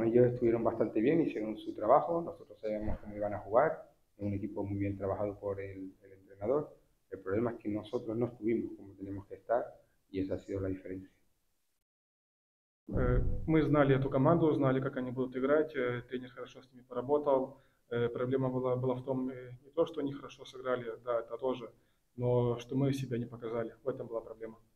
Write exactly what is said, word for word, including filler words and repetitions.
ellos estuvieron bastante bien, hicieron su trabajo, nosotros sabíamos cómo iban a jugar, es un equipo muy bien trabajado por el, el entrenador. El problema es que nosotros no estuvimos como teníamos que estar y esa ha sido la diferencia. Э, Мы знали эту команду, знали, как они будут играть, э, тренер хорошо с ними поработал. Э, Проблема была, была в том, э, не то, что они хорошо сыграли, да, это тоже, но что мы себя не показали. В этом была проблема.